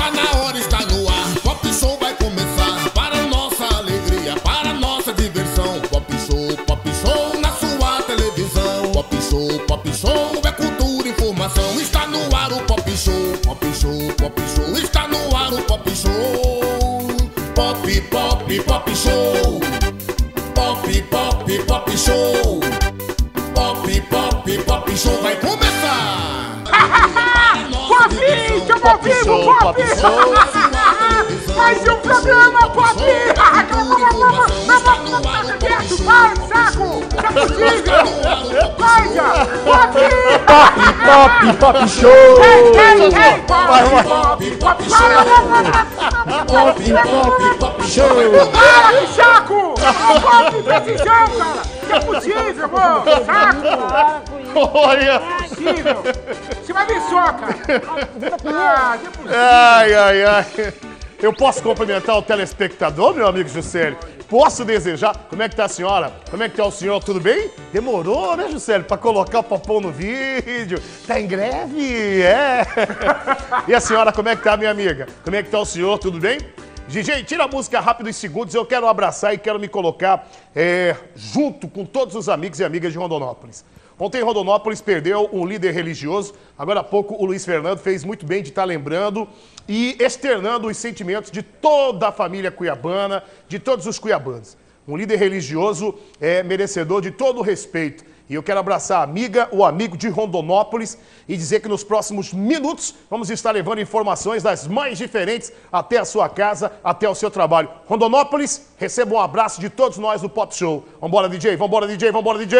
Está na hora, está no ar. Pop Show vai começar. Para nossa alegria, para nossa diversão. Pop Show na sua televisão. Pop Show é cultura e informação. Está no ar o Pop Show. Pop Show. Está no ar o Pop Show. Pop Show. Pop Show. Pop Show vai começar! Pop! Chama ao vivo, Pop! Mais um programa, Pop! Quieto, vai, saco! Tá possível! Vai já! Pop Show! Pop Show! Para, que saco! Pop, precisão, cara! Que é possível, pô! Saco! Olha! É possível! Você vai ver só, cara! Ah, que é possível! Ai. Eu posso cumprimentar o telespectador, meu amigo Juscelio? Posso desejar? Como é que tá a senhora? Como é que tá o senhor? Tudo bem? Demorou, né, Juscelio, pra colocar o popô no vídeo? Tá em greve? É. E a senhora, como é que tá, minha amiga? Como é que tá o senhor? Tudo bem? DJ, tira a música rápido em segundos. Eu quero abraçar e quero me colocar junto com todos os amigos e amigas de Rondonópolis. Ontem Rondonópolis perdeu um líder religioso. Agora há pouco o Luiz Fernando fez muito bem de estar lembrando e externando os sentimentos de toda a família cuiabana, de todos os cuiabanos. Um líder religioso merecedor de todo o respeito. E eu quero abraçar a amiga, o amigo de Rondonópolis e dizer que nos próximos minutos vamos estar levando informações das mais diferentes até a sua casa, até o seu trabalho. Rondonópolis, receba um abraço de todos nós do Pop Show. Vambora, DJ, vambora, DJ, vambora, DJ!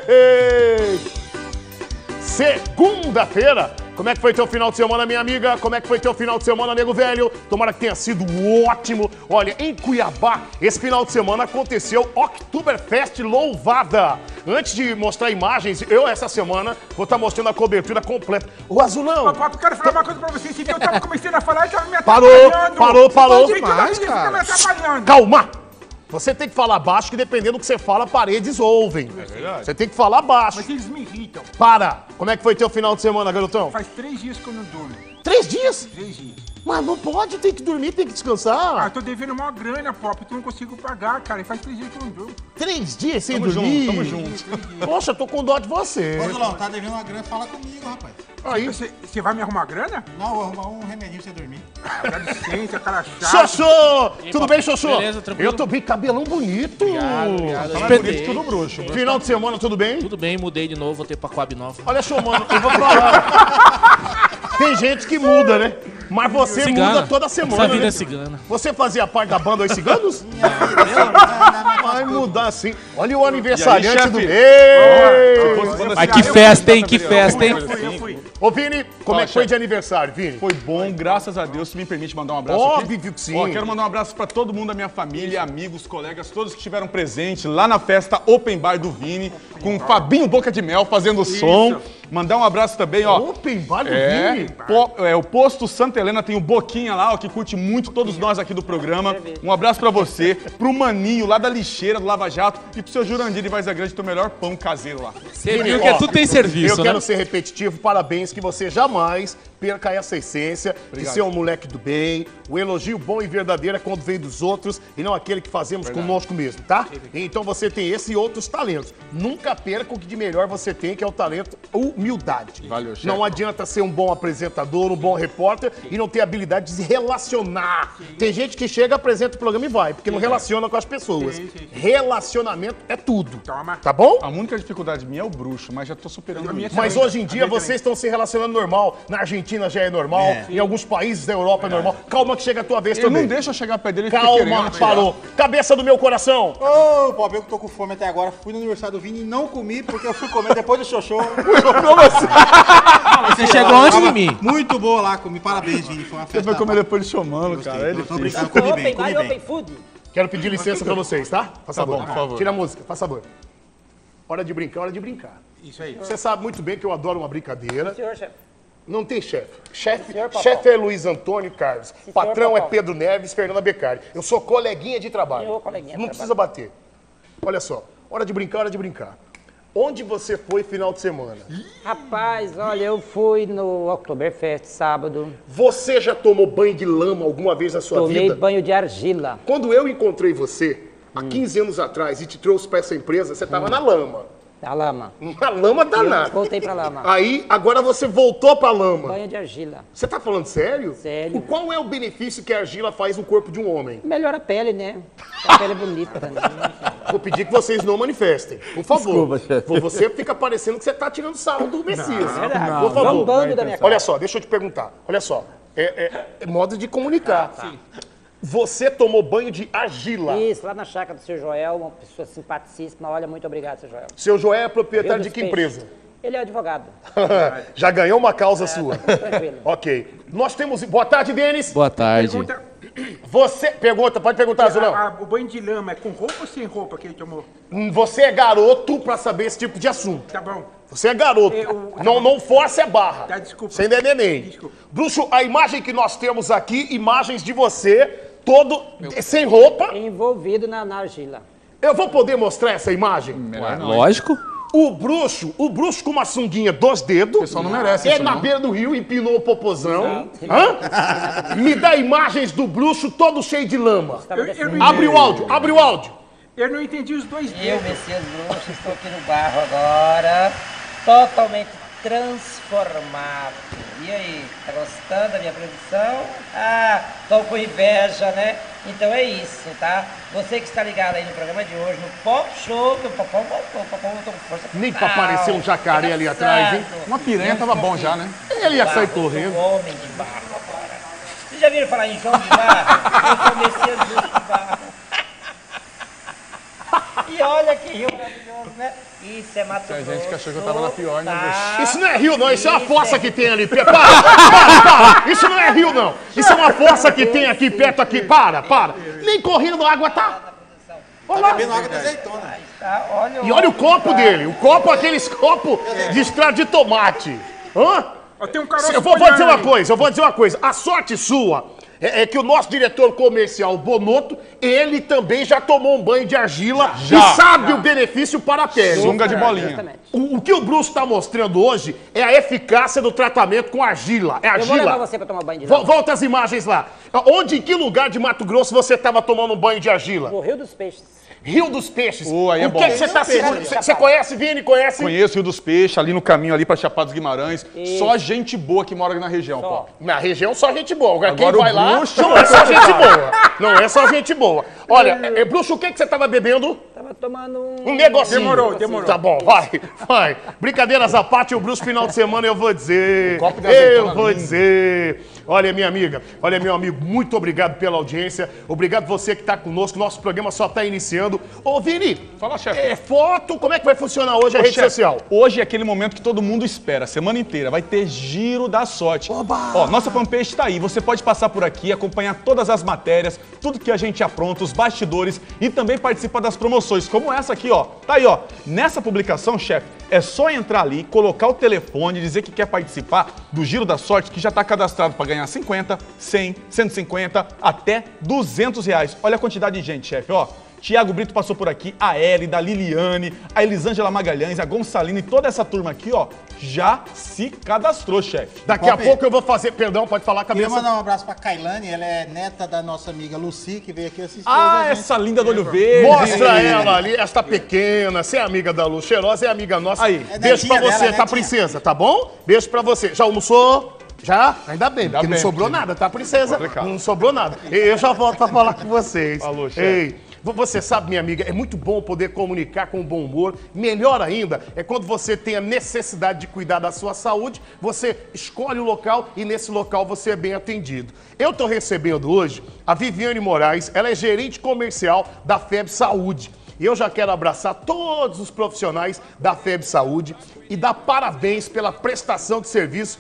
Segunda-feira. Como é que foi teu final de semana, minha amiga? Como é que foi teu final de semana, nego velho? Tomara que tenha sido ótimo. Olha, em Cuiabá, esse final de semana aconteceu Oktoberfest louvada. Antes de mostrar imagens, eu essa semana vou estar mostrando a cobertura completa. O Azulão! Papai, eu quero falar uma coisa pra você. Se eu tava começando a falar, eu tava me atrapalhando. Parou. Demais, cara. Me atrapalhando. Calma! Você tem que falar baixo, que dependendo do que você fala, paredes ouvem. É verdade. Você tem que falar baixo. Mas eles me irritam. Para! Como é que foi teu final de semana, garotão? Faz 3 dias que eu não durmo. 3 dias? 3 dias. Mas não pode, tem que dormir, tem que descansar. Ah, eu tô devendo uma grana, Pop, eu não consigo pagar, cara. E faz 3 dias que eu não durmo. 3 dias sem dormir? Tamo junto. Poxa, eu tô com dó de você. Ô, Zulão, tá devendo uma grana, fala comigo, rapaz. Aí. Você vai me arrumar grana? Não, vou arrumar um remedinho pra você dormir. Ah, dá licença, cara chato. Xoxô! Tudo bem, Xoxô? Beleza, tranquilo. Eu tô bem, cabelão bonito. Obrigado. Fala bonito, tudo bruxo. Final de semana, tudo bem? Tudo bem, mudei de novo, voltei pra Coab Nova. Olha só, mano, eu vou falar. Tem gente que muda, né? Mas você Cigana. muda toda semana, Essa vida né? é cigana. Você fazia parte da banda Os Ciganos? Vai mudar sim. Olha o aniversariante do mês. Mas que festa, hein? Que festa, hein? Eu fui. Ô, Vini, como é que foi de aniversário, Vini? Foi bom, graças a Deus. Se me permite mandar um abraço Óbvio aqui. que sim. Ó, quero mandar um abraço pra todo mundo da minha família, amigos, colegas, todos que estiveram presentes lá na festa Open Bar do Vini, com o Fabinho Boca de Mel fazendo som. Mandar um abraço também, ó. Open Bar do Vini? O posto Santa Helena tem o Boquinha lá, ó, que curte muito todos nós aqui do programa. Um abraço pra você, pro Maninho lá da lixeira do Lava Jato e pro seu Jurandir de Varza Grande, teu melhor pão caseiro lá. Você viu que tudo tem serviço, Eu né? quero ser repetitivo, parabéns, que você jamais perca essa essência de ser um moleque do bem. O elogio bom e verdadeiro é quando vem dos outros e não aquele que fazemos conosco mesmo, tá? Então você tem esse e outros talentos. Nunca perca o que de melhor você tem, que é o talento humildade. Valeu, chefe. Não adianta ser um bom apresentador, um bom repórter e não ter habilidade de se relacionar. Tem gente que chega, apresenta o programa e vai, porque não relaciona com as pessoas. Relacionamento é tudo. Toma. Tá bom? A única dificuldade minha é o bruxo, mas já tô superando isso. Mas hoje em dia vocês estão se relacionando normal. Na Argentina já é normal, em alguns países da Europa é normal. Calma que chega a tua vez Ele também. não deixa eu chegar perto dele, ele fica Calma, querendo. parou. Cabeça do meu coração. Ô, Pop, eu que tô com fome até agora. Fui no aniversário do Vini e não comi, porque eu fui comer depois do Xoxô. Você chegou antes de mim. Muito boa lá, comi. Parabéns, Vini. Foi uma Você festa. vai comer depois de chamando, cara. É Tô difícil. brincando, comi bem, Open comi Bar e bem. Open Food. Quero pedir licença pra vocês, tá? Faz favor. bom, por favor. Tira a música, faz favor. Hora de brincar, hora de brincar. Isso aí. Você sabe muito bem que eu adoro uma brincadeira. Senhor chefe. Não tem chefe. Chefe Papão. chefe é Luiz Antônio Carlos. Patrão é Papão. Pedro Neves, Fernanda Beccari. Eu sou coleguinha de trabalho. Eu, coleguinha de Não precisa bater. Olha só, hora de brincar, hora de brincar. onde você foi final de semana? Rapaz, olha, eu fui no Oktoberfest sábado. Você já tomou banho de lama alguma vez na sua Tomei vida? banho de argila. Quando eu encontrei você, há 15 anos atrás, e te trouxe para essa empresa, você estava na lama. Da lama. Uma lama danada. Eu voltei pra lama. Aí, agora você voltou pra lama. Banho de argila. Você tá falando sério? Sério. Qual é o benefício que a argila faz no corpo de um homem? Melhora a pele, né? A pele é bonita também. Vou pedir que vocês não manifestem. Por favor. Desculpa, chefe. Você fica parecendo que você tá tirando sarro do Messias. Verdade. Por favor. Zombando da minha cara. Olha só, deixa eu te perguntar. Olha só. É modo de comunicar. Sim. Você tomou banho de argila. Isso, lá na chácara do seu Joel, uma pessoa simpaticíssima. Olha, muito obrigado, seu Joel. Seu Joé é proprietário Rio de dos que Peixes. empresa? Ele é advogado. Já ganhou uma causa sua. Tranquilo. Ok. Nós temos... Boa tarde, Denis. Boa tarde. Pergunta, Você... Pergunta, pode perguntar, Zulão. o banho de lama é com roupa ou sem roupa que ele tomou? Você é garoto pra saber esse tipo de assunto. Tá bom. Você é garoto. Não force a barra. Tá, desculpa. Você ainda é neném. Desculpa. Bruxo, a imagem que nós temos aqui, imagens de você, todo sem roupa. Envolvido na argila. Eu vou poder mostrar essa imagem? Lógico. O bruxo com uma sunguinha dos dedos. O pessoal não merece É isso, na não. beira do rio, empinou o popozão. Hã? Me dá imagens do bruxo todo cheio de lama. Eu não Abre o áudio, abre o áudio. Eu não entendi os dois Eu, dedos. Messias Bruxo, estou aqui no barro agora, totalmente transformado. E aí, tá gostando da minha produção? Ah, tô com inveja, né? Então é isso, tá? Você que está ligado aí no programa de hoje, no Pop Show, o Popão voltou com força Nem pra total. aparecer um jacaré ali atrás, hein? Uma piranha tava bom já, né? Ele ia sair Eu sou correndo. homem de barro agora. Vocês já viram falar em João de Barro? Eu sou Messias Bruxo de Barro. E olha que rio maravilhoso, né? Isso é Mato Grosso. Tem gente que achou que eu tava na pior, né, bicho? Isso não é rio, não. Isso é uma fossa que tem ali. Para. Isso não é rio, não. Isso é uma fossa que tem aqui perto aqui. Para. Nem correndo água tá. Olha lá. Bebendo água de azeitona. Tá, olha E olha o copo dele. O copo, aqueles copos de estrada de tomate. Hã? Tem um caroço Eu vou dizer banhando uma aí. coisa. A sorte sua é que o nosso diretor comercial, Bonotto, ele também já tomou um banho de argila Já. e sabe o benefício para a pele. Sunga de bolinha. Exatamente. O que o Bruce está mostrando hoje é a eficácia do tratamento com argila. É Eu vou levar argila. você pra tomar banho de lama. Volta as imagens lá. Onde, em que lugar de Mato Grosso você estava tomando um banho de argila? No Rio dos Peixes. Rio dos Peixes. Aí é o que bom. é que você está segurando? Você conhece, Vini? Conhece? Conheço o Rio dos Peixes, ali no caminho, ali pra Chapada dos Guimarães. Só gente boa que mora aqui na região, pô. Na região só gente boa. Agora quem Agora o vai lá bruxo- não é só gente boa. Não é só gente boa. Olha, Bruxo, o que você estava bebendo? Tava tomando Um negocinho. Demorou. Tá bom, vai. Brincadeiras à parte, o Bruxo final de semana eu vou dizer. Copo de azeitona Eu vou lindo. dizer. Olha, minha amiga, olha, meu amigo, muito obrigado pela audiência. Obrigado você que tá conosco. Nosso programa só tá iniciando. Ô, Vini, Fala, chefe. foto, como é que vai funcionar hoje a Ô, rede chefe, social? Hoje é aquele momento que todo mundo espera, a semana inteira. Vai ter Giro da Sorte. Ó, nossa fanpage tá aí. Você pode passar por aqui, acompanhar todas as matérias, tudo que a gente apronta, os bastidores e também participar das promoções, como essa aqui, ó. Tá aí, ó. Nessa publicação, chefe, é só entrar ali, colocar o telefone, dizer que quer participar do Giro da Sorte, que já tá cadastrado para ganhar 50, 100, 150, até 200 reais. Olha a quantidade de gente, chefe, ó. Tiago Brito passou por aqui, a Hélida, a Liliane, a Elisângela Magalhães, a Gonçalina e toda essa turma aqui, ó, já se cadastrou, chefe. Daqui a Pop. pouco eu vou fazer. Perdão, pode falar, Queria cabeça. mandar um abraço pra Kailane, ela é neta da nossa amiga Lucy, que veio aqui assistir Ah, a gente. essa linda do olho verde. Mostra ela ali, esta pequena. Você é amiga da Lu, cheirosa, é amiga nossa. Aí. Beijo pra netinha você, dela, tá, netinha. princesa? Tá bom? Beijo pra você. Já almoçou? Já? Ainda bem, porque não bem, sobrou porque- nada, tá, princesa? Complicado. Não sobrou nada. Eu já volto pra falar com vocês. Falou, chefe. Ei, você sabe, minha amiga, é muito bom poder comunicar com bom humor. Melhor ainda é quando você tem a necessidade de cuidar da sua saúde, você escolhe o local e nesse local você é bem atendido. Eu tô recebendo hoje a Viviane Moraes, ela é gerente comercial da FEB Saúde. E eu já quero abraçar todos os profissionais da FEB Saúde e dar parabéns pela prestação de serviço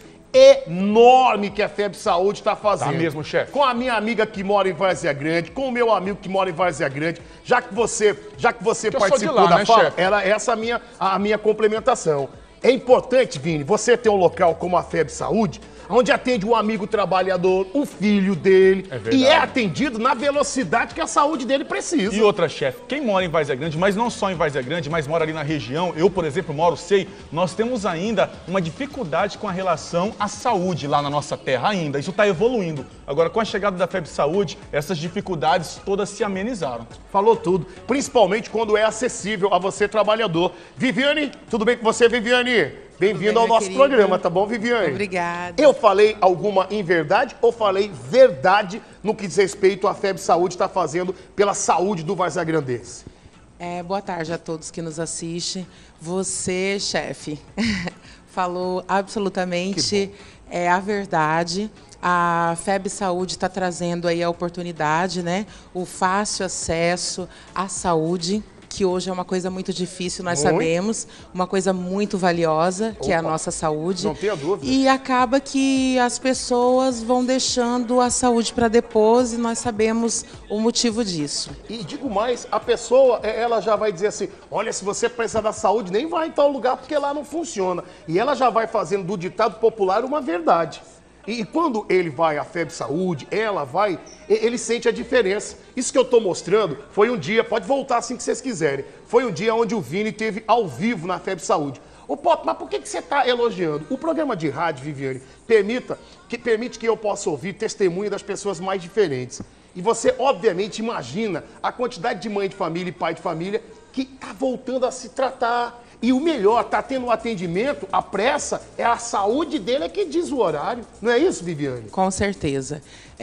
enorme que a FEB Saúde está fazendo. Tá mesmo, chefe. Com a minha amiga que mora em Várzea Grande, com o meu amigo que mora em Várzea Grande, já que você eu sou de participou lá, da né, fala, chefe? era essa a minha complementação. É importante, Vini, você ter um local como a FEB Saúde, onde atende um amigo trabalhador, o filho dele, e é atendido na velocidade que a saúde dele precisa. E outra, chefe, quem mora em Várzea Grande, mas não só em Várzea Grande, mas mora ali na região, eu, por exemplo, sei, nós temos ainda uma dificuldade com a relação à saúde lá na nossa terra ainda. Isso está evoluindo. Agora, com a chegada da FEB Saúde, essas dificuldades todas se amenizaram. Falou tudo, principalmente quando é acessível a você, trabalhador. Viviane, tudo bem com você, Viviane? Bem-vindo ao nosso programa, tá bom, Viviane? Obrigada. Eu falei alguma inverdade ou falei verdade no que diz respeito à FEB Saúde está fazendo pela saúde do varzagrandense? Boa tarde a todos que nos assistem. Você, chefe, falou absolutamente a verdade. A FEB Saúde está trazendo aí a oportunidade, né? O fácil acesso à saúde, que hoje é uma coisa muito difícil, nós sabemos, uma coisa muito valiosa, que é a nossa saúde. Não tenha dúvida. E acaba que as pessoas vão deixando a saúde para depois e nós sabemos o motivo disso. E digo mais, a pessoa, ela já vai dizer assim, olha, se você precisar da saúde, nem vai em tal lugar porque lá não funciona. E ela já vai fazendo do ditado popular uma verdade. E quando ele vai à FEB Saúde, ela vai, ele sente a diferença. Isso que eu estou mostrando foi um dia, pode voltar assim que vocês quiserem, foi um dia onde o Vini teve ao vivo na FEB Saúde. Ô Pop, mas por que você está elogiando? O programa de rádio, Viviane, permite que eu possa ouvir testemunho das pessoas mais diferentes. E você, obviamente, imagina a quantidade de mãe de família e pai de família que está voltando a se tratar. E o melhor, está tendo um atendimento, a pressa, é a saúde dele que diz o horário. Não é isso, Viviane? Com certeza.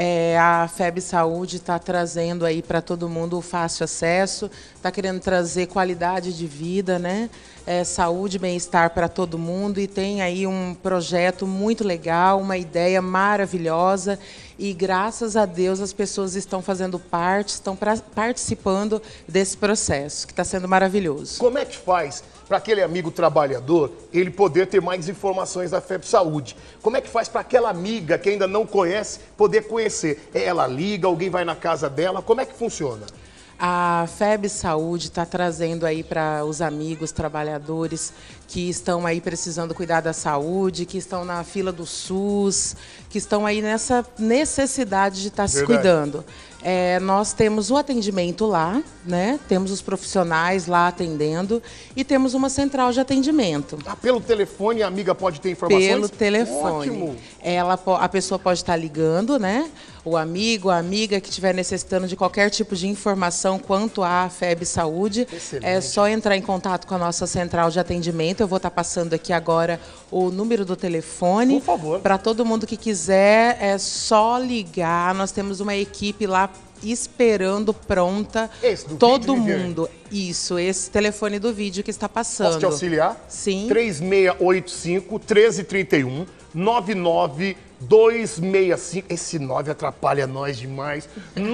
A FEB Saúde está trazendo aí para todo mundo o fácil acesso, está querendo trazer qualidade de vida, né? Saúde e bem-estar para todo mundo e tem aí um projeto muito legal, uma ideia maravilhosa e graças a Deus as pessoas estão fazendo parte, estão participando desse processo, que está sendo maravilhoso. Como é que faz para aquele amigo trabalhador ele poder ter mais informações da FEB Saúde? Como é que faz para aquela amiga que ainda não conhece poder conhecer? Ela liga, alguém vai na casa dela, como é que funciona? A FEB Saúde está trazendo aí para os amigos trabalhadores que estão aí precisando cuidar da saúde, que estão na fila do SUS, que estão aí nessa necessidade de estar se cuidando. Nós temos o atendimento lá, né? Temos os profissionais lá atendendo e temos uma central de atendimento. Pelo telefone a amiga pode ter informações? Pelo telefone. Ótimo. A pessoa pode estar ligando, né? O amigo, a amiga que estiver necessitando de qualquer tipo de informação quanto à FEB Saúde, é só entrar em contato com a nossa central de atendimento. Eu vou estar passando aqui agora o número do telefone. Por favor. Para todo mundo que quiser, é só ligar. Nós temos uma equipe lá esperando, pronta. Esse do todo vídeo, mundo. Isso, esse telefone do vídeo que está passando. Posso te auxiliar? Sim. 3685-1331, 99265. Esse 9 atrapalha nós demais.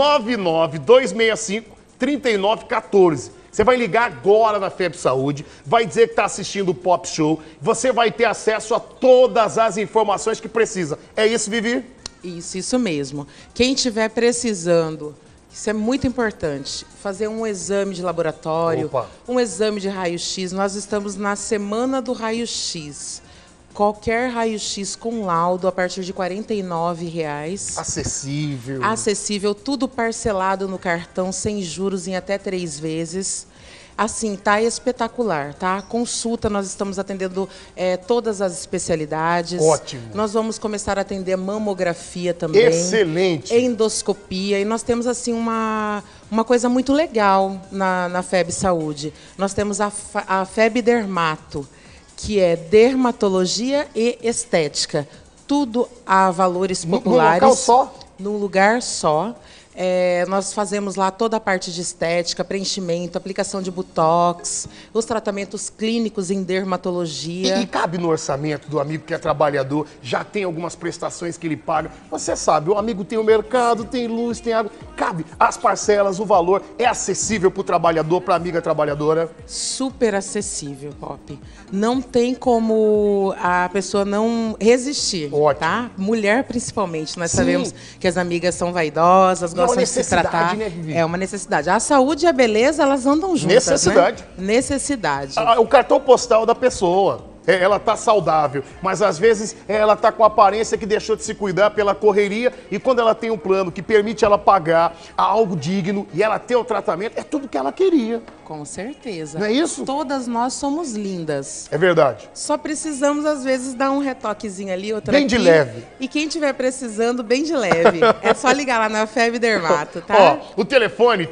99265-3914. Você vai ligar agora na FEB Saúde, vai dizer que está assistindo o Pop Show, você vai ter acesso a todas as informações que precisa. É isso, Vivi? Isso mesmo. Quem estiver precisando, isso é muito importante, fazer um exame de laboratório, um exame de raio-x. Nós estamos na semana do raio-x. Qualquer raio-x com laudo a partir de R$ 49,00. Acessível. Acessível, tudo parcelado no cartão, sem juros em até 3 vezes. Assim, tá espetacular, tá? Consulta, nós estamos atendendo todas as especialidades. Ótimo. Nós vamos começar a atender mamografia também. Excelente. Endoscopia. E nós temos, assim, uma coisa muito legal na FEB Saúde. Nós temos a FEB Dermato, que é dermatologia e estética. Tudo a valores populares. Num local só? Num lugar só. Nós fazemos lá toda a parte de estética, preenchimento, aplicação de botox, os tratamentos clínicos em dermatologia. E cabe no orçamento do amigo que é trabalhador, já tem algumas prestações que ele paga. Você sabe, o amigo tem o mercado, tem luz, tem água. Cabe as parcelas, o valor é acessível para o trabalhador, para a amiga trabalhadora? Super acessível, Pop. Não tem como a pessoa não resistir. Ótimo. Tá? Mulher, principalmente. Nós sabemos que as amigas são vaidosas, gostam de se tratar. Né, Vivi? É uma necessidade. A saúde e a beleza, elas andam juntas. Necessidade. Né? Necessidade. O cartão postal da pessoa. ela tá saudável, mas às vezes ela tá com a aparência que deixou de se cuidar pela correria, e quando ela tem um plano que permite ela pagar algo digno e ela ter o tratamento, é tudo que ela queria. Com certeza. Não é isso? Todas nós somos lindas. É verdade. Só precisamos, às vezes, dar um retoquezinho ali, outro Bem aqui. de leve. E quem tiver precisando, bem de leve. É só ligar lá na FEB Dermato, tá? Ó, o telefone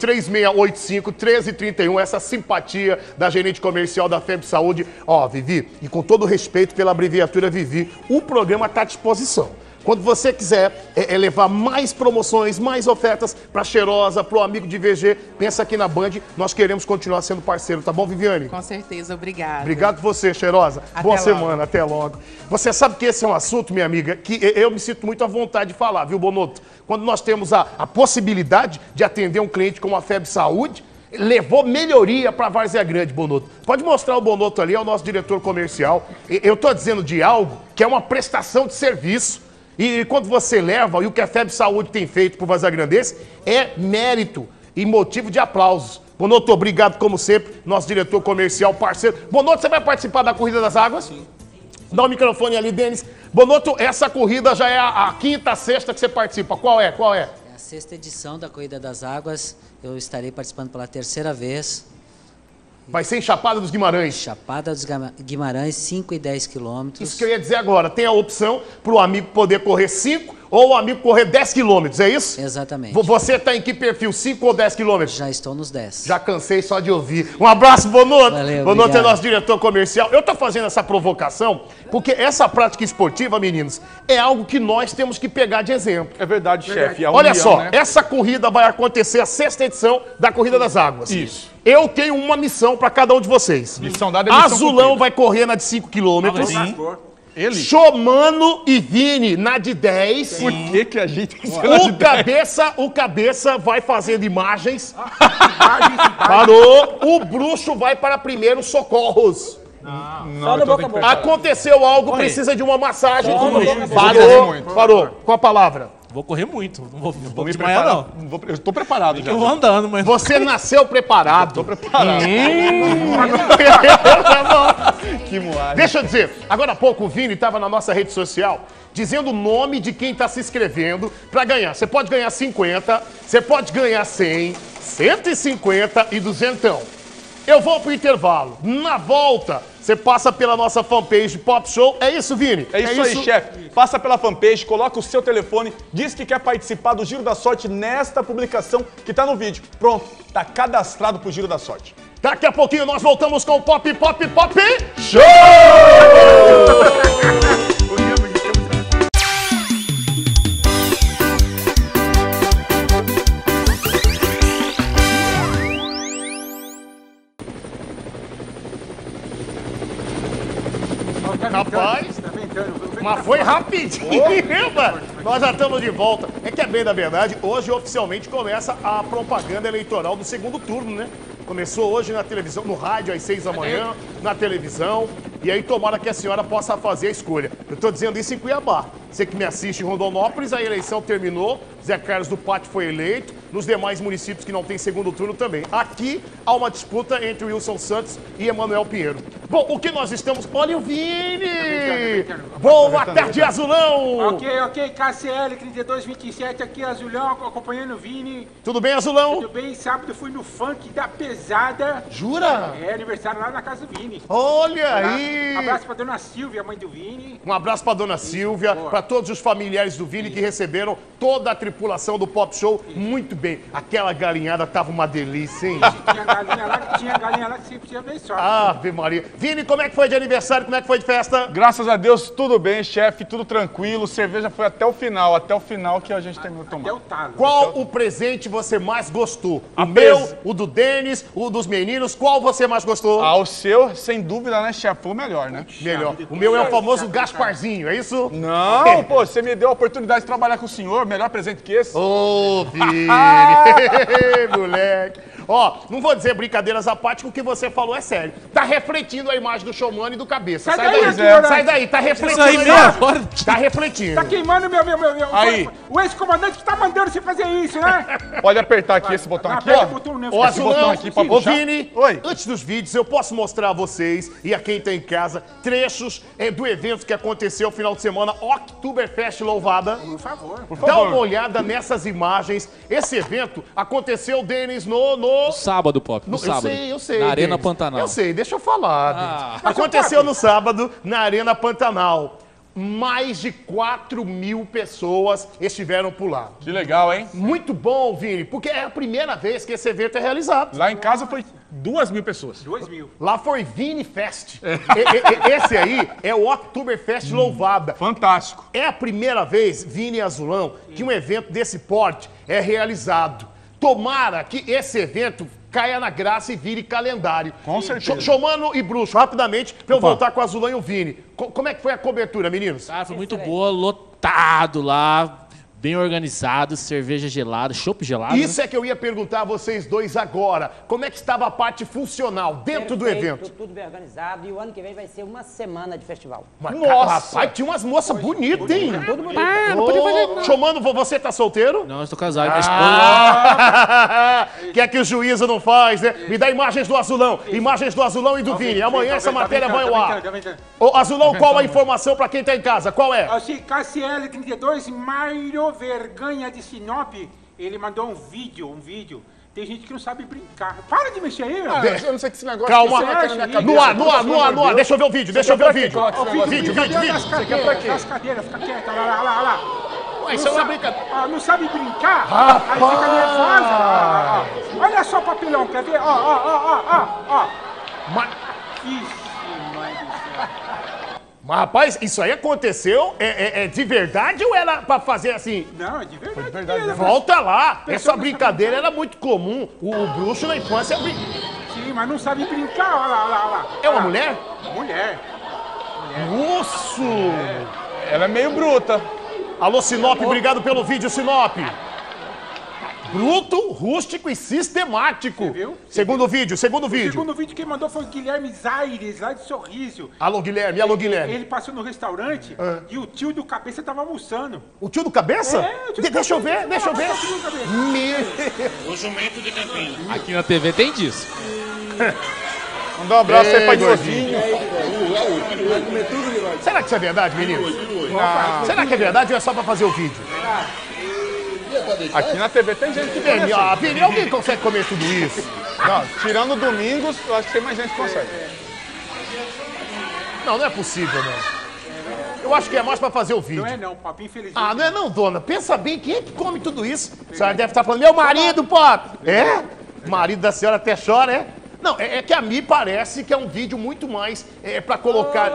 3685-1331, essa simpatia da gerente comercial da FEB Saúde. Ó, Vivi, e com todo respeito pela abreviatura Vivi, o programa está à disposição. Quando você quiser levar mais promoções, mais ofertas para Cheirosa, para o amigo de VG, pensa aqui na Band, nós queremos continuar sendo parceiro, tá bom, Viviane? Com certeza, obrigada. Obrigado você, Cheirosa. Boa semana, até logo. Você sabe que esse é um assunto, minha amiga, que eu me sinto muito à vontade de falar, viu, Bonotto? Quando nós temos a possibilidade de atender um cliente como a FEB Saúde, levou melhoria para Várzea Grande, Bonotto. Pode mostrar o Bonotto ali, é o nosso diretor comercial. Eu estou dizendo de algo que é uma prestação de serviço. E quando você leva, e o que a FEB Saúde tem feito por Várzea Grandense, é mérito e motivo de aplausos. Bonotto, obrigado como sempre, nosso diretor comercial, parceiro. Bonotto, você vai participar da Corrida das Águas? Sim. Dá o microfone ali, Denis. Bonotto, essa corrida já é a quinta, sexta que você participa. Qual é? Qual é? É a sexta edição da Corrida das Águas. Eu estarei participando pela terceira vez. Vai ser em Chapada dos Guimarães. Chapada dos Guimarães, 5 e 10 quilômetros. Isso que eu ia dizer agora. Tem a opção para o amigo poder correr 5 ou o amigo correr 10 quilômetros, é isso? Exatamente. Você está em que perfil? 5 ou 10 quilômetros? Já estou nos 10. Já cansei só de ouvir. Um abraço, Bonotto. Valeu, Bonotto obrigado. é nosso diretor comercial. Eu estou fazendo essa provocação porque essa prática esportiva, meninos, é algo que nós temos que pegar de exemplo. É verdade, chefe. Olha só, essa corrida vai acontecer, a sexta edição da Corrida das Águas. Isso. Eu tenho uma missão para cada um de vocês. Missão dada é missão Azulão cumprida. vai correr na de 5 quilômetros. Ele? Chomano e Vini na de 10. Por que a gente tem que ser na de 10? O cabeça vai fazendo imagens. Parou. O bruxo vai para primeiros socorros. Não, eu tô bem preparado. Aconteceu algo, precisa de uma massagem. Parou. Parou. Com a palavra. Vou correr muito. Não vou me de manhã, preparar. não. Eu tô preparado já. Eu vou andando, mas... Você nasceu preparado. Tô preparado. Que moagem. Deixa eu dizer, agora há pouco o Vini estava na nossa rede social dizendo o nome de quem está se inscrevendo para ganhar. Você pode ganhar 50, você pode ganhar 100, 150 e 200. Eu vou pro intervalo. Na volta, você passa pela nossa fanpage Pop Show. É isso, Vini? É isso aí, chefe. Passa pela fanpage, coloca o seu telefone, diz que quer participar do Giro da Sorte nesta publicação que tá no vídeo. Pronto, tá cadastrado pro Giro da Sorte. Daqui a pouquinho nós voltamos com o Pop Show! Rapaz, mas foi rapidinho, mano. Nós já estamos de volta. É que é bem da verdade, hoje oficialmente começa a propaganda eleitoral do segundo turno, né? Começou hoje na televisão, no rádio às 6 da manhã, na televisão. E aí tomara que a senhora possa fazer a escolha. Eu tô dizendo isso em Cuiabá. Você que me assiste em Rondonópolis, a eleição terminou. Zé Carlos do Pátio foi eleito. Nos demais municípios que não tem segundo turno também. Aqui há uma disputa entre Wilson Santos e Emanuel Pinheiro. Bom, o que nós estamos... Olha o Vini! Boa tarde, Azulão! Ok, KCL 3227, aqui Azulão, acompanhando o Vini. Tudo bem, Azulão? Tudo bem, sábado fui no funk da pesada. Jura? É, aniversário lá na casa do Vini. Olha aí! Um abraço pra dona Silvia, mãe do Vini. Um abraço pra dona Silvia, para todos os familiares do Vini que receberam toda a tripulação do Pop Show. Muito bem. Aquela galinhada tava uma delícia, hein? Tinha galinha lá que você podia ver só. Ave Maria. Vini, como é que foi de aniversário? Como é que foi de festa? Graças a Deus, tudo bem, chefe, tudo tranquilo. Cerveja foi até o final que a gente terminou de tomar. Até o talo. Qual o presente você mais gostou? A O meu, mesa. o do Denis, o dos meninos. Qual você mais gostou? Ah, o seu, sem dúvida, né, chefe? Foi o melhor, né? Melhor. O meu é o famoso Gasparzinho, é isso? Não, pô, você me deu a oportunidade de trabalhar com o senhor. Melhor presente que esse. Ô, Vini! Moleque! Ó, não vou dizer brincadeiras à parte, o que você falou é sério. Tá refletindo refletindo a imagem do showman e do cabeça. Sai Sai daí, daí, ignorante. sai daí, tá refletindo. Isso aí, a meia imagem. hora. Tá refletindo. Tá queimando meu... Aí. O ex-comandante que tá mandando você fazer isso, né? Pode apertar aqui esse botão aqui, Aperta ó. o botão, né? Ô, Esse botão Azulão, aqui pra ô puxar. Vini, Oi. antes dos vídeos, eu posso mostrar a vocês e a quem tá em casa trechos do evento que aconteceu no final de semana, Oktoberfest Louvada. Por favor. Dá uma olhada nessas imagens. Esse evento aconteceu, Denis, no Sábado, Pop. No sábado. Eu sei. Na Arena Denis. Pantanal. Eu sei, deixa eu falar. Ah. Denis. Aconteceu no sábado, na Arena Pantanal. Mais de 4.000 pessoas estiveram por lá. Que legal, hein? Muito bom, Vini, porque é a primeira vez que esse evento é realizado. Lá em casa foi 2.000 pessoas. 2.000. Lá foi Vini Fest. Esse aí é o Oktoberfest Louvada. Fantástico. É a primeira vez, Vini e Azulão, que um evento desse porte é realizado. Tomara que esse evento caia na graça e vire calendário. Com certeza. Showmano e Bruxo, rapidamente, pra eu voltar com o Azulão e o Vini. Como é que foi a cobertura, meninos? Cara, foi muito boa, lotado lá, bem organizado, cerveja gelada, chopp gelado. Isso é que eu ia perguntar a vocês dois agora. Como é que estava a parte funcional dentro do evento? Tudo bem organizado e o ano que vem vai ser uma semana de festival. Mas, Nossa! rapaz, tinha umas moças bonitas, hein? Tudo bonito. não podia fazer nada. Showmano, você tá solteiro? Não, eu estou casado, minha esposa... Que é que o juízo não faz, né? Me dá imagens do Azulão. Imagens do Azulão e do Vini. Amanhã essa matéria vai ao ar. Ô, Azulão, qual a informação pra quem tá em casa? Qual é? Assim, KCL32, Mário Verganha de Sinop, ele mandou um vídeo. Tem gente que não sabe brincar. Para de mexer aí, meu. Eu não sei que esse negócio... Calma. que você acha aí? No ar. Deixa eu ver o vídeo, vídeo. Ó, Vídeo. das cadeiras, fica quieto, olha lá. Ué, isso é uma brincadeira. Não sabe brincar? Aí fica nervosa. Olha só o papelão, quer ver? Ó. Mas, Ixi, mãe do céu. rapaz, isso aí aconteceu? É de verdade ou era pra fazer assim? Não, é de verdade. Volta lá. Essa brincadeira era muito comum. O bruxo na infância... Sim, mas não sabe brincar, olha lá. É uma mulher? Mulher. Nossa! Ela é meio bruta. Alô, Sinop, obrigado pelo vídeo, Sinop. Bruto, rústico e sistemático. Você viu? Segundo vídeo. O segundo vídeo quem mandou foi o Guilherme Zaires, lá de Sorriso. Alô, Guilherme. Ele passou no restaurante e o tio do cabeça tava almoçando. O tio do cabeça? É, o tio do Deixa eu ver. cabeça. O tio do cabeça. Aqui na TV tem disso. Mandar um abraço aí pra Diozinho. Será que isso é verdade, meninos? Será que é verdade ou é só pra fazer o vídeo? Aqui na TV tem gente que come assim. Vini, alguém consegue comer tudo isso? Não, tirando domingos, eu acho que tem mais gente que consegue. Não é possível, não. Eu acho que é mais pra fazer o vídeo. Não é não, papo, infelizmente. Ah, não é não, dona. Pensa bem, quem é que come tudo isso? A senhora deve estar falando, meu marido, papo. É? O marido da senhora até chora, é? Não, é que a mim parece que é um vídeo muito mais pra colocar...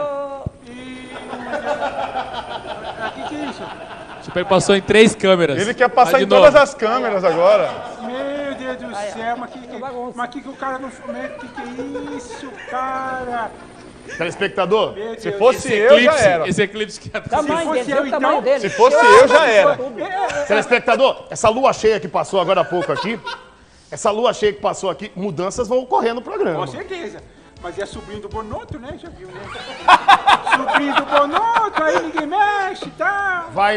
Que é isso? Tipo, ele passou em 3 câmeras. Ele quer passar Vai em de novo. todas as câmeras agora. Meu Deus do céu, mas que o cara não... Que é isso, cara? Telespectador, Meu Deus. Se fosse eu, já era. Esse eclipse que é... Tamanho fosse dele, eu, o tamanho então, dele. Se fosse eu, já era. telespectador, essa lua cheia que passou agora há pouco aqui, mudanças vão ocorrer no programa. Com certeza. Mas é sobrinho do Bonotto, né? Já viu, né? Sobrinho do Bonotto, aí ninguém mexe, tá? Vai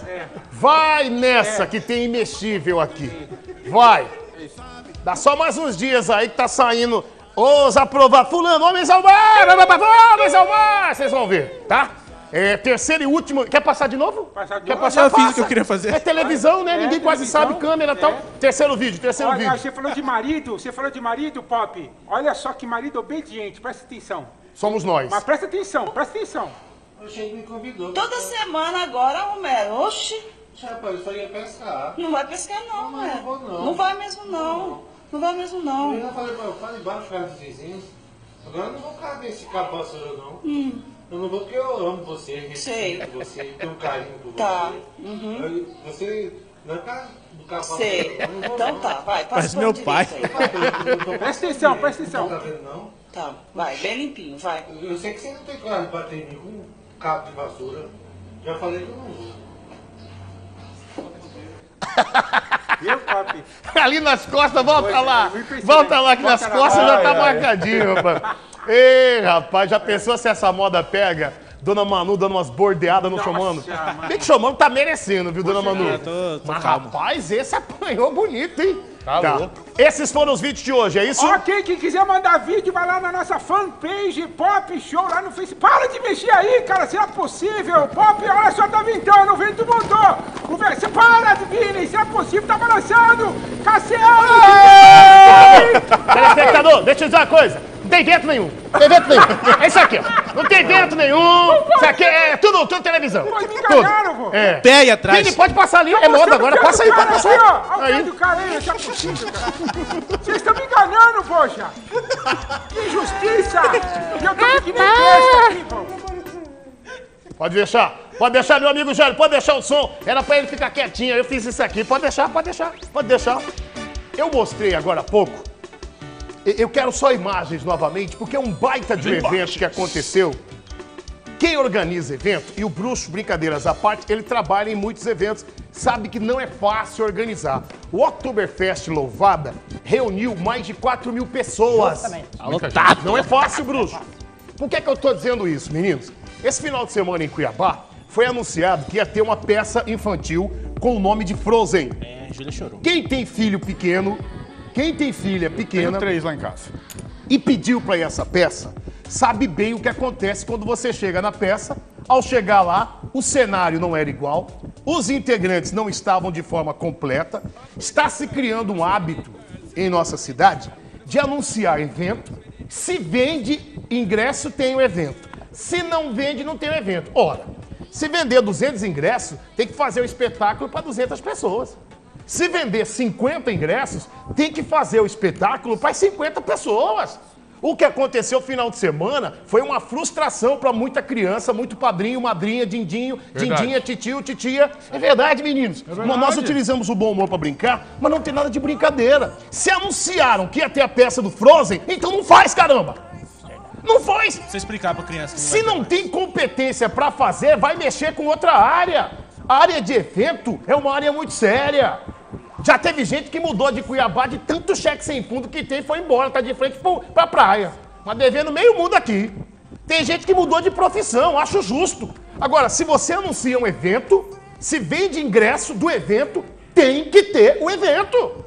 nessa que tem imexível aqui. Vai. Dá só mais uns dias aí que tá saindo os aprovados. Fulano, homens ao mar, vocês vão ver, tá? Terceiro e último. Quer passar de novo? Quer passar? Eu fiz o que eu queria fazer. É televisão, né? Ninguém quase televisão. sabe câmera e tal. Terceiro vídeo. Olha, você falou de marido, Pop. Olha só que marido obediente, presta atenção. Somos nós. Mas presta atenção. Oxe, me convidou. Toda semana agora, Romero. Oxi. Rapaz, eu só ia pescar. Não vai pescar não, Não, Romero. não vou não. Não vai mesmo não. Não vai mesmo não. Eu falei embaixo cara dos vizinhos. Agora eu não vou ficar nesse cabo vassoura, não. Eu não vou porque eu amo você, respeito você, tenho um carinho por você. Tá. Você não é cara do cabo vassoura. Sei. Eu não vou, Então não. tá, vai. Parece Passa meu por pai. direito aí. Presta atenção. Não tá vendo, não? Tá, vai. Bem limpinho, vai. Eu sei que você não tem coragem de bater em mim com um cabo de vassoura. Já falei que eu não vou. Viu, Pop? Ali nas costas, volta Pois é, lá. eu vi pensando, Volta lá, que nas volta costas lá. já tá marcadinho, rapaz. Ei, rapaz, já pensou se essa moda pega? Dona Manu dando umas bordeadas no Showmano. Bem que o Showmano tá merecendo, viu, Dona Manu? Mas, rapaz, esse apanhou bonito, hein? Tá louco. Esses foram os vídeos de hoje, é isso? Ok, quem quiser mandar vídeo, vai lá na nossa fanpage Pop Show, lá no Facebook. Para de mexer aí, cara, será possível? Pop, olha só, tá ventando, o vento montou. Você para, Vini, será possível? Tá balançando. Cassiano! Telespectador, deixa eu dizer uma coisa. Não tem vento nenhum. Não tem vento nenhum. É isso aqui, ó. Não tem vento nenhum. Isso aqui é tudo televisão. Pô, me enganaram, vô. É. Pé aí atrás. Vini, pode passar ali. É moda agora. Passa aí, pode passar aí. Olha o pé do cara aí, tá possível, cara. Vocês estão me enganando, poxa. Que injustiça. E eu tô que nem besta aqui, pô. Pode deixar, meu amigo Jânio, pode deixar o som. Era pra ele ficar quietinho, eu fiz isso aqui. Pode deixar. Eu mostrei agora há pouco. Eu quero só imagens novamente, porque é um baita de um evento que aconteceu. Quem organiza evento, e o Bruxo, brincadeiras à parte, ele trabalha em muitos eventos, sabe que não é fácil organizar. O Oktoberfest Louvada reuniu mais de 4 mil pessoas. Lotado. Não é fácil, Bruxo. Por que eu tô dizendo isso, meninos? Esse final de semana em Cuiabá, foi anunciado que ia ter uma peça infantil com o nome de Frozen. É, Júlia chorou. Quem tem filho pequeno, quem tem filha pequena... Tenho 3 lá em casa. E pediu pra ir essa peça, sabe bem o que acontece quando você chega na peça. Ao chegar lá, o cenário não era igual, os integrantes não estavam de forma completa. Está se criando um hábito em nossa cidade de anunciar evento. Se vende ingresso, tem o evento. Se não vende, não tem o evento. Ora, se vender 200 ingressos, tem que fazer um espetáculo para 200 pessoas. Se vender 50 ingressos, tem que fazer o espetáculo para 50 pessoas. O que aconteceu no final de semana foi uma frustração para muita criança, muito padrinho, madrinha, dindinho, dindinha, titio, titia. É verdade, meninos. Nós utilizamos o bom humor para brincar, mas não tem nada de brincadeira. Se anunciaram que ia ter a peça do Frozen, então não faz, caramba! Não faz! Você explicar pra criança. Se não tem competência para fazer, vai mexer com outra área. A área de evento é uma área muito séria. Já teve gente que mudou de Cuiabá de tanto cheque sem fundo que tem e foi embora, tá de frente pra praia. Mas devendo meio mundo aqui. Tem gente que mudou de profissão, acho justo. Agora, se você anuncia um evento, se vende ingresso do evento, tem que ter o evento.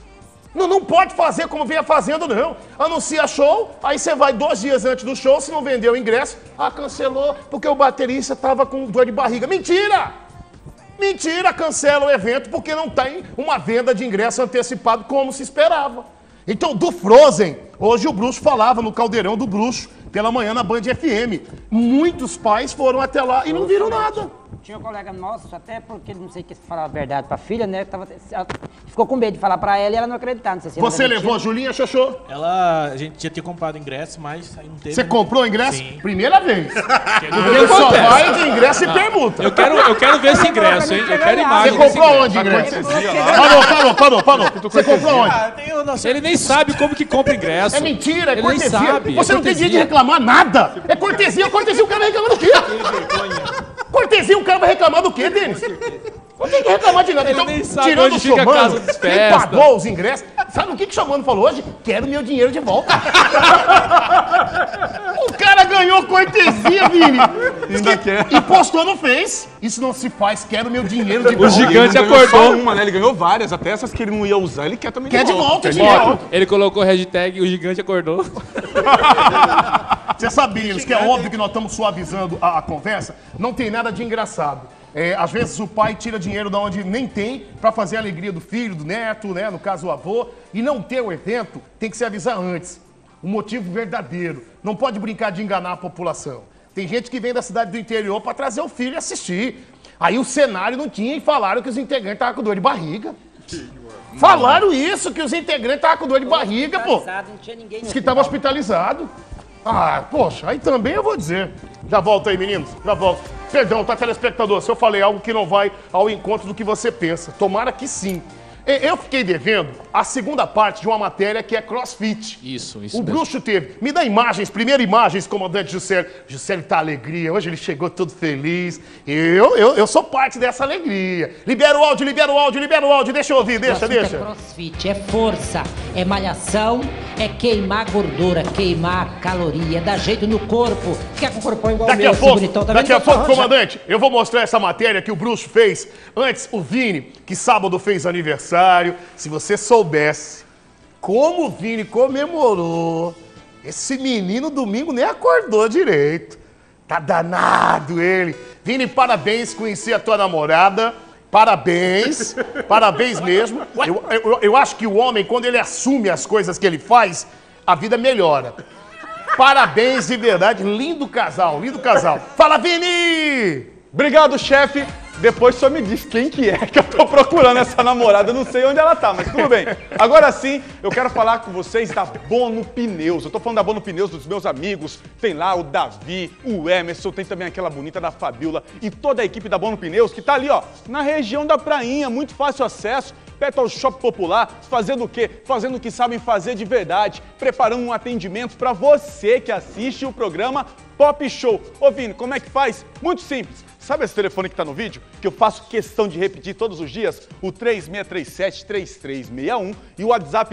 Não pode fazer como vinha fazendo, não. Anuncia show, aí você vai 2 dias antes do show, se não vendeu o ingresso, cancelou porque o baterista tava com dor de barriga. Mentira! Mentira, cancela o evento porque não tem uma venda de ingresso antecipado como se esperava. Então, do Frozen, hoje o Bruxo falava no Caldeirão do Bruxo, pela manhã na Band FM. Muitos pais foram até lá e não viram nada. Tinha um colega nosso, até porque ele não sei o que falar a verdade pra filha, né? Ela ficou com medo de falar pra ela e ela não acreditava. Não sei se você levou a Julinha, Xoxô? A gente já tinha comprado ingresso, mas aí não teve. Você comprou o ingresso? Sim. Primeira vez. Porque só vai de ingresso e permuta. Eu quero ver esse ingresso, hein? Eu quero imagem. Você comprou onde ingresso? Parou. Você comprou onde? Ele nem sabe como que compra ingresso. É mentira, é ele cortesia. Nem sabe, você não tem direito de reclamar nada. É cortesia, o cara vai reclamar do quê? Cortesia, o cara vai reclamar do quê, Denis? Não tem que reclamar de nada. Ele Então, nem sabe tirando onde o fica a Xomano, casa dos quem festas. pagou os ingressos, sabe o que o Xomano falou hoje? Quero meu dinheiro de volta. O cara ganhou cortesia, Vini. E postou no Face. Isso não se faz, quero meu dinheiro de volta. O gigante acordou uma, né? Ele ganhou várias, até essas que ele não ia usar, ele quer também de volta. Dinheiro. Ele colocou hashtag o gigante acordou. Você sabia, Denis, que é óbvio que nós estamos suavizando a conversa? Não tem nada de engraçado. Às vezes o pai tira dinheiro de onde nem tem para fazer a alegria do filho, do neto, né? No caso o avô. E não ter o evento tem que se avisar antes. O motivo verdadeiro. Não pode brincar de enganar a população. Tem gente que vem da cidade do interior para trazer o filho e assistir. Aí o cenário não tinha e falaram que os integrantes estavam com dor de barriga. Falaram isso, que os integrantes estavam com dor de barriga, pô. Não tinha ninguém. Diz que estava hospitalizado. Poxa, aí também eu vou dizer. Já volto aí, meninos, já volto. Perdão, tá, telespectador, se eu falei algo que não vai ao encontro do que você pensa. Tomara que sim. Eu fiquei devendo a segunda parte de uma matéria que é CrossFit. Isso O mesmo. Bruxo teve. Me dá imagens, primeiro imagens, comandante Juscelio. Juscelio tá alegria, hoje ele chegou todo feliz. Eu sou parte dessa alegria. Libera o áudio, deixa eu ouvir, deixa. CrossFit é crossfit, é força, é malhação, é queimar gordura, queimar caloria, dar jeito no corpo. Quer com o corpão igual Daqui o meu, a pouco, bonitão, tá daqui a vendo? pouco, comandante, eu vou mostrar essa matéria que o Bruxo fez. Antes, o Vini, que sábado fez aniversário. Se você soubesse como o Vini comemorou, esse menino domingo nem acordou direito. Tá danado ele. Vini, parabéns, conheci a tua namorada. Parabéns, parabéns mesmo. Eu acho que o homem, quando ele assume as coisas que ele faz, a vida melhora. Parabéns de verdade, lindo casal, lindo casal. Fala, Vini! Obrigado, chefe. Depois só me diz quem que é que eu tô procurando essa namorada. Eu não sei onde ela tá, mas tudo bem. Agora sim, eu quero falar com vocês da Bono Pneus. Eu tô falando da Bono Pneus dos meus amigos. Tem lá o Davi, o Emerson, tem também aquela bonita da Fabiola e toda a equipe da Bono Pneus que tá ali, ó, na região da Prainha, muito fácil acesso. Perto ao Shopping Popular, fazendo o quê? Fazendo o que sabem fazer de verdade, preparando um atendimento para você que assiste o programa Pop Show. Ô Vini, como é que faz? Muito simples. Sabe esse telefone que tá no vídeo? Que eu faço questão de repetir todos os dias? O 3637-3361 e o WhatsApp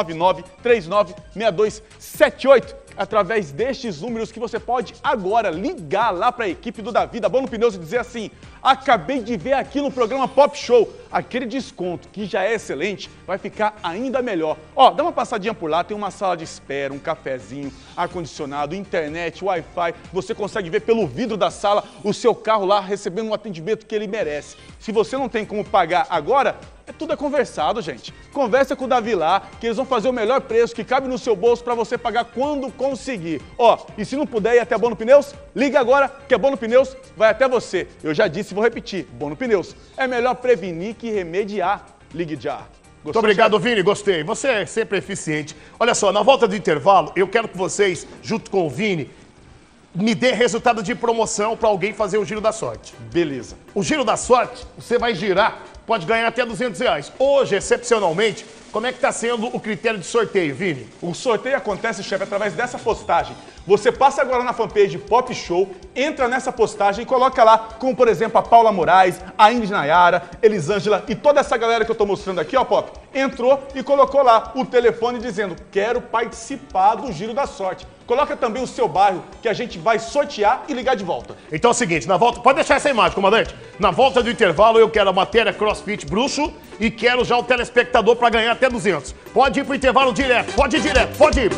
999-396278. Através destes números que você pode agora ligar lá para a equipe do Davi, da Bono Pneus e dizer assim: acabei de ver aqui no programa Pop Show, aquele desconto que já é excelente, vai ficar ainda melhor. Ó, dá uma passadinha por lá, tem uma sala de espera, um cafezinho, ar-condicionado, internet, Wi-Fi, você consegue ver pelo vidro da sala o seu carro lá recebendo um atendimento que ele merece. Se você não tem como pagar agora, tudo é conversado, gente. Conversa com o Davi lá, que eles vão fazer o melhor preço que cabe no seu bolso para você pagar quando conseguir. Ó, e se não puder ir até a Bono Pneus, liga agora que a Bono Pneus vai até você. Eu já disse e vou repetir, Bono Pneus, é melhor prevenir que remediar. Ligue já. Gostou, muito obrigado, chefe? Vini, gostei. Você é sempre eficiente. Olha só, na volta do intervalo, eu quero que vocês, junto com o Vini, me dê resultado de promoção para alguém fazer o Giro da Sorte. Beleza. O Giro da Sorte, você vai girar, pode ganhar até R$200. Hoje, excepcionalmente, como é que está sendo o critério de sorteio, Vini? O sorteio acontece, chefe, através dessa postagem. Você passa agora na fanpage Pop Show, entra nessa postagem e coloca lá, como por exemplo a Paula Moraes, a Ingrid Nayara, Elisângela e toda essa galera que eu tô mostrando aqui, ó, Pop, entrou e colocou lá o telefone dizendo: quero participar do Giro da Sorte. Coloca também o seu bairro, que a gente vai sortear e ligar de volta. Então é o seguinte, na volta, pode deixar essa imagem, comandante. Na volta do intervalo eu quero a matéria CrossFit Bruxo e quero já o telespectador para ganhar até 200. Pode ir pro intervalo direto, pode ir direto, pode ir.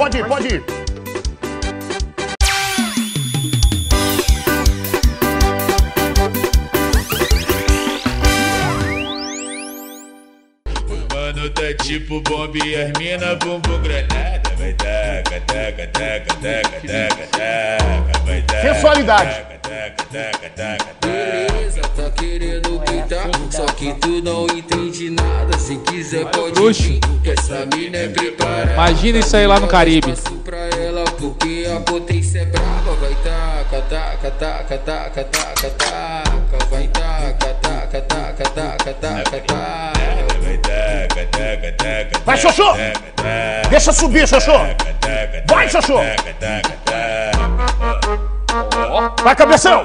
Mano, tá tipo bomba e as mina bumbum granada. Vai taca, taca, taca, taca, taca, taca, vai taca. Sensualidade. Taca, taca, taca, beleza, tá querendo gritar, só que tu não entende nada. Se quiser pode ir, que essa mina é preparada. Imagina isso aí lá no Caribe. Pra ela, porque a potência é brava. Vai taca, taca, taca, taca, taca, taca, vai taca, taca, taca, taca, taca, taca. Vai, Xoxô! Deixa subir, Xoxô! Vai, Xoxô! Vai, cabeção!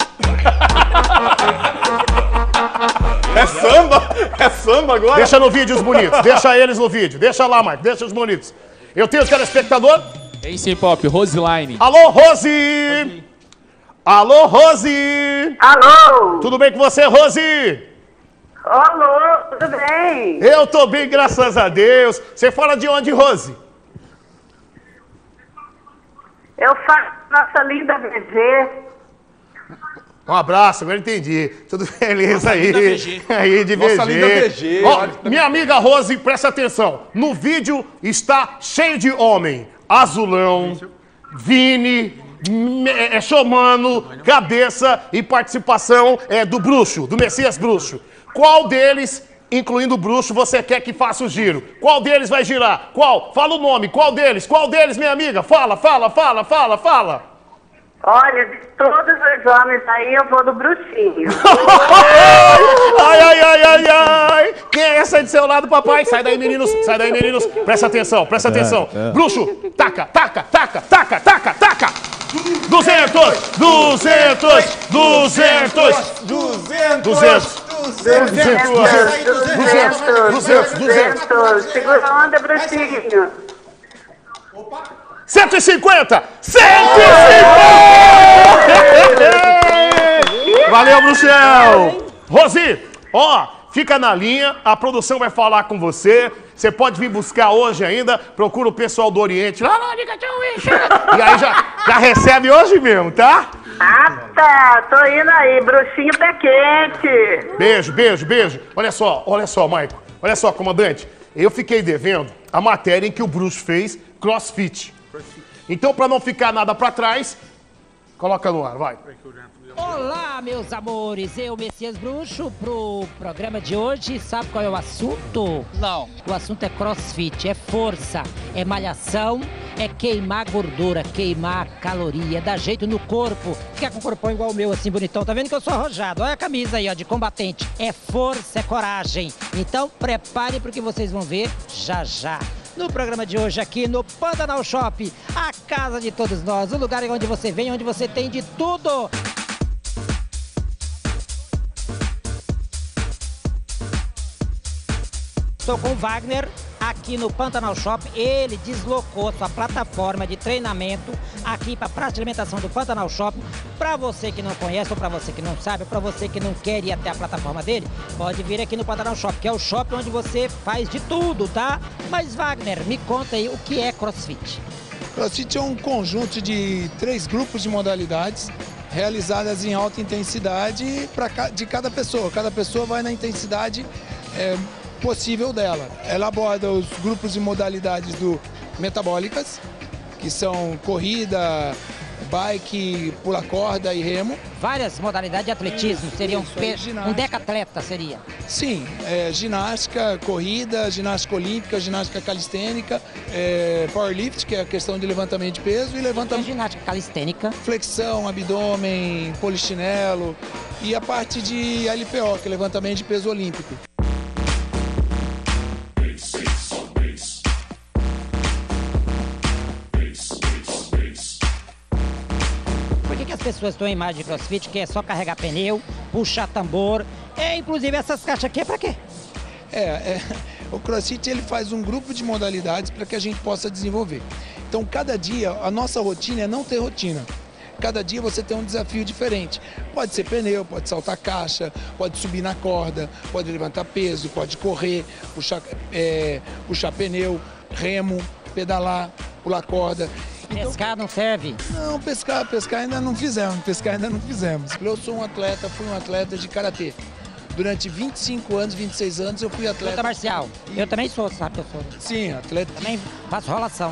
É samba agora? Deixa no vídeo os bonitos, deixa eles no vídeo. Deixa lá, Marco, deixa os bonitos. Eu tenho o telespectador? Tem sim, Pop, Roseline. Alô, Rose! Alô, Rose! Alô! Tudo bem com você, Rose? Alô, tudo bem? Eu tô bem, graças a Deus. Você fala de onde, Rose? Eu faço nossa linda VG. Um abraço, agora entendi. Tudo beleza aí. Aí, de Nossa VG. linda VG. Ó, minha amiga Rose, presta atenção. No vídeo está cheio de homem. Azulão, Vini, Xomano, Cabeça e participação do Bruxo, do Messias Bruxo. Qual deles, incluindo o Bruxo, você quer que faça o giro? Qual deles vai girar? Qual? Fala o nome. Qual deles? Qual deles, minha amiga? Fala. Olha, de todos os homens aí, eu vou do Bruxinho. Ai. Quem é essa aí do seu lado, papai? Sai daí, meninos. Presta atenção. Bruxo, taca. 200. Segura a onda, Bruxinho. 150! 150! Valeu, Bruxel! Rosi, ó, fica na linha, a produção vai falar com você. Você pode vir buscar hoje ainda, procura o pessoal do Oriente lá, e aí já recebe hoje mesmo, tá? Ah, tá. Tô indo aí. Bruxinho pé quente. Beijo, beijo, beijo. Olha só, Maico. Olha só, comandante. Eu fiquei devendo a matéria em que o Bruxo fez CrossFit. Então, pra não ficar nada pra trás, coloca no ar, vai. Olá, meus amores, eu, Messias Bruxo, pro programa de hoje. Sabe qual é o assunto? Não. O assunto é crossfit, é força, é malhação, é queimar gordura, queimar caloria, dar jeito no corpo. Ficar com o corpão igual o meu, assim, bonitão. Tá vendo que eu sou arrojado? Olha a camisa aí, ó, de combatente. É força, é coragem. Então, preparem porque vocês vão ver já já. No programa de hoje aqui no Pantanal Shop, a casa de todos nós, o lugar onde você vem, onde você tem de tudo. Estou com o Wagner aqui no Pantanal Shop. Ele deslocou sua plataforma de treinamento aqui para a praça de alimentação do Pantanal Shop. Para você que não conhece, ou para você que não sabe, ou para você que não quer ir até a plataforma dele, pode vir aqui no Pantanal Shop, que é o shopping onde você faz de tudo, tá? Mas Wagner, me conta aí o que é CrossFit. CrossFit é um conjunto de 3 grupos de modalidades realizadas em alta intensidade de cada pessoa. Cada pessoa vai na intensidade possível dela. Ela aborda os grupos de modalidades metabólicas, que são corrida, bike, pula corda e remo. Várias modalidades de atletismo, seriam um decatleta seria? Sim, ginástica, corrida, ginástica olímpica, ginástica calistênica, powerlift, que é a questão de levantamento de peso, e levantamento... Ginástica calistênica? Flexão, abdômen, polichinelo e a parte de LPO, que é levantamento de peso olímpico. As pessoas estão em imagem de CrossFit, que é só carregar pneu, puxar tambor, inclusive essas caixas aqui é para quê? O CrossFit ele faz um grupo de modalidades para que a gente possa desenvolver. Então, cada dia, a nossa rotina é não ter rotina. Cada dia você tem um desafio diferente. Pode ser pneu, pode saltar caixa, pode subir na corda, pode levantar peso, pode correr, puxar pneu, remo, pedalar, pular corda. Pescar não serve? Não, pescar ainda não fizemos. Eu sou fui um atleta de karatê. Durante 25 anos, 26 anos eu fui atleta. Luta marcial. Eu também sou, sabe? Eu sou. Sim, atleta. Também faço rolação.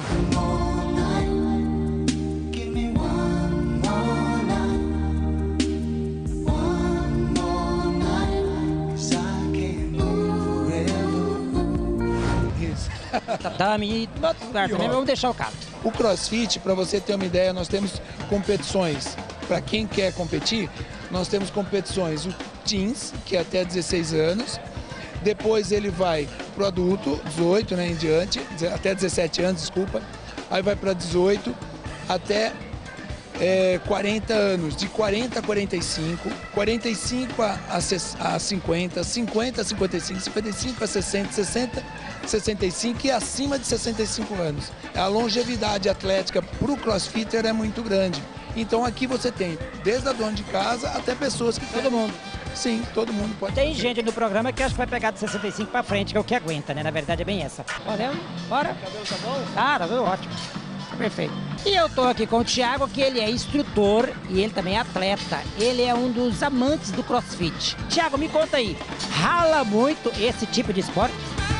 Tatame, também vamos deixar o carro. O CrossFit, para você ter uma ideia, nós temos competições. Para quem quer competir, nós temos competições. O Teens, que é até 16 anos. Depois ele vai para o adulto, 18 em diante, até 17 anos, desculpa. Aí vai para 18 até 40 anos, de 40 a 45, 45 a 50, 50 a 55, 55 a 60, 60 a 65 e acima de 65 anos. A longevidade atlética para o crossfitter é muito grande. Então aqui você tem desde a dona de casa até pessoas que... Todo mundo. Sim, todo mundo pode. Tem gente no programa que acho que vai pegar de 65 para frente, que é o que aguenta, né? Na verdade é bem essa. Bora? Bora? Cabelo tá bom? Tá bom, ótimo. Perfeito. E eu tô aqui com o Thiago, que ele é instrutor e ele também é atleta. Ele é um dos amantes do CrossFit. Thiago, me conta aí, rala muito esse tipo de esporte?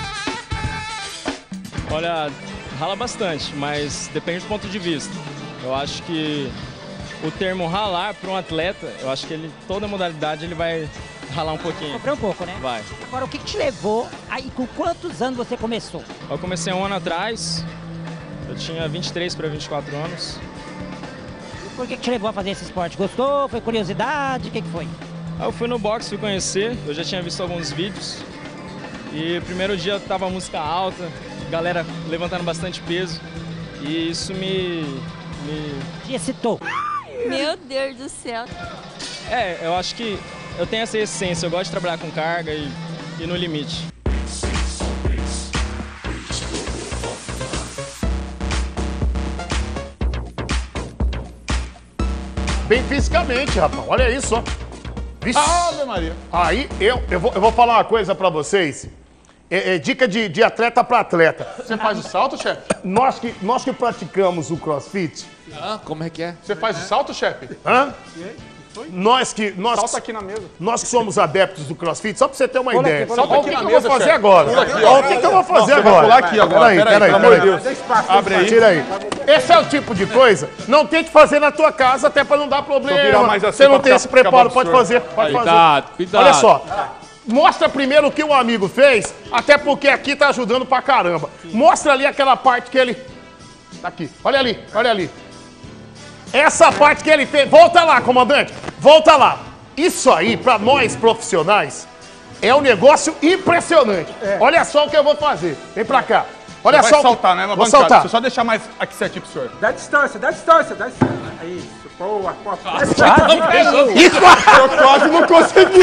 Olha, rala bastante, mas depende do ponto de vista. Eu acho que o termo ralar para um atleta, eu acho que toda modalidade ele vai ralar um pouquinho. Sofrer um pouco, né? Vai. Agora, o que te levou aí, com quantos anos você começou? Eu comecei 1 ano atrás. Eu tinha 23 para 24 anos. E por que te levou a fazer esse esporte? Gostou? Foi curiosidade? O que foi? Eu fui no boxe, fui conhecer. Eu já tinha visto alguns vídeos. E primeiro dia tava a música alta, galera levantando bastante peso. E isso me te excitou. Meu Deus do céu. Eu acho que eu tenho essa essência. Eu gosto de trabalhar com carga e no limite. bem fisicamente, rapaz. Olha isso, ó. Vixe. Ave Maria. Aí eu vou falar uma coisa pra vocês. Dica de atleta pra atleta. Você faz o salto, chefe? Nós que praticamos o CrossFit. Como é que é? Você faz o salto, chefe? Hã? Nós Salta aqui na mesa. Nós que somos adeptos do CrossFit, só pra você ter uma Pula ideia. aqui, salta Olha aqui o que na eu mesa, vou fazer chefe. agora. Pula aqui, ó. Olha o que eu vou fazer Não, você vai agora. pular aqui agora. Peraí, pelo amor de Deus. Abre aí. Tira aí. Esse é o tipo de coisa, não tente fazer na tua casa, até pra não dar problema. virar mais assim Você não pra tem ficar- esse preparo, ficar pode absurdo. fazer. Pode fazer. Cuidado. Olha só. Mostra primeiro o que o amigo fez, até porque aqui tá ajudando pra caramba. Mostra ali aquela parte que ele... Tá aqui. Olha ali, olha ali. Essa parte que ele fez... Volta lá, comandante. Volta lá. Isso aí, pra nós profissionais, é um negócio impressionante. Olha só o que eu vou fazer. Vem pra cá. Olha Você só. vai saltar, né? Vou saltar. Deixa eu só deixar mais aqui certinho pro senhor. Dá distância, dá distância, dá distância. Isso, boa. Eu quase não consegui.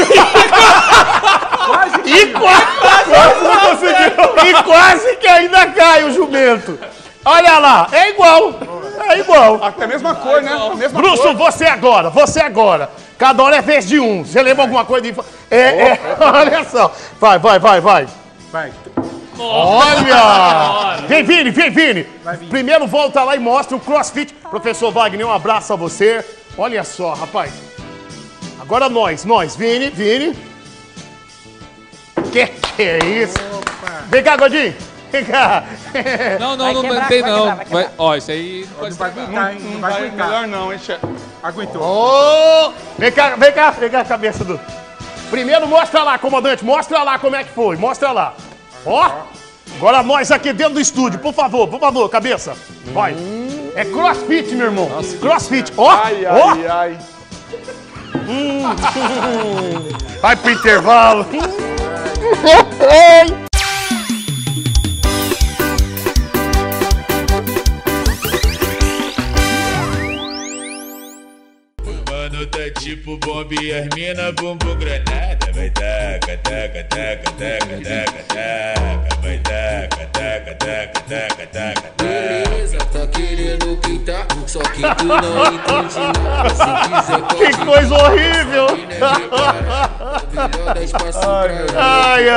E quase que ainda cai o jumento. Olha lá, é igual. É igual. Até a mesma cor, né? A mesma Bruxo, cor. você agora. Cada hora é vez de um. Você lembra alguma coisa de... Olha só. Vai. Vai. Olha! Vem, Vini. Primeiro volta lá e mostra o CrossFit. Professor Wagner, um abraço a você. Olha só, rapaz. Agora nós. Vini. Que é isso? Vem cá, Godinho. Vem cá. Não tem não. Ó, isso aí não pode Vai aguentar, hein? Não vai aguentar. Melhor não, hein, chefe. Aguentou. Oh! Vem cá a cabeça do... Primeiro mostra lá, comandante. Mostra lá como é que foi. Mostra lá. Ó. Agora nós aqui dentro do estúdio. Por favor, cabeça. Vai. É CrossFit, meu irmão. CrossFit. Ó. Ai. Vai pro intervalo. Mano, tá tipo bomba e as mina bumbum granada. Vai taca. Vai taca. Beleza, tá querendo pintar, só que tu não entende nada. Se quiser pode Que coisa horrível. Ai.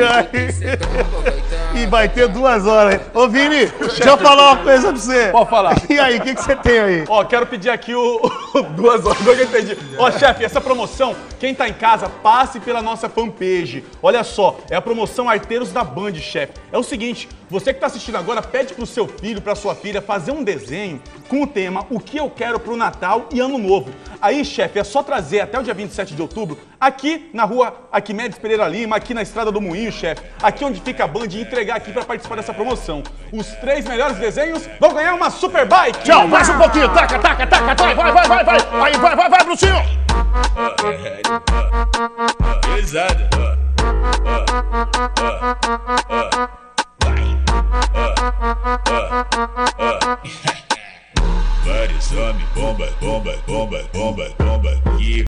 E vai ter 2 horas. Ô, Vini, deixa eu falar uma coisa pra você. Pode falar. E aí, o que você tem aí? Ó, quero pedir aqui o 2 horas, eu entendi. Ó, chefe, essa promoção, quem tá em casa, passe pela nossa fanpage. Olha só, é a promoção Arteiros da Band, chefe. É o seguinte, você que tá assistindo agora, pede pro seu filho, pra sua filha, fazer um desenho com o tema O que eu quero pro Natal e Ano Novo. Aí, chefe, é só trazer até o dia 27 de outubro, aqui na rua Arquimedes Pereira Lima, aqui na Estrada do Moinho, chefe, aqui onde fica a Band, e entregar aqui pra participar dessa promoção. Os 3 melhores desenhos vão ganhar uma super bike. Tchau, mais um pouquinho. Taca. Vai, Bruxinho. Pesado.